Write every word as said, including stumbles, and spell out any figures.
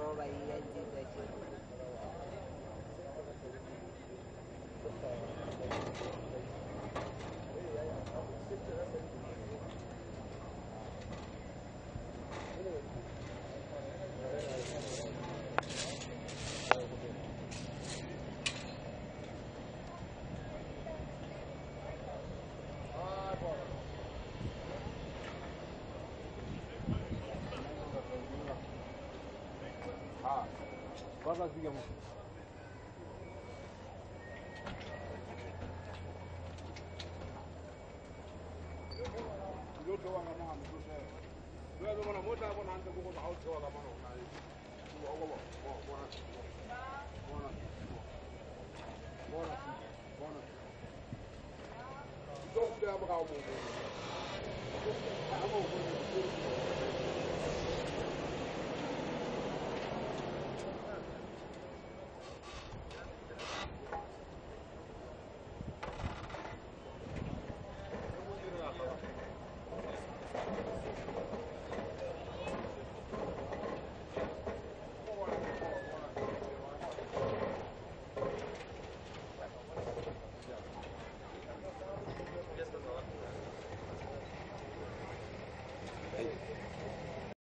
Baba piga moto. Ndio toa kama mama ndio. Ndio kama moto hapo naanza kuko au toa kama na. Kwa kwa kwa kwa. Bona. Bona. Bona. Ndio ndio hapo kwa. Hapo kwa.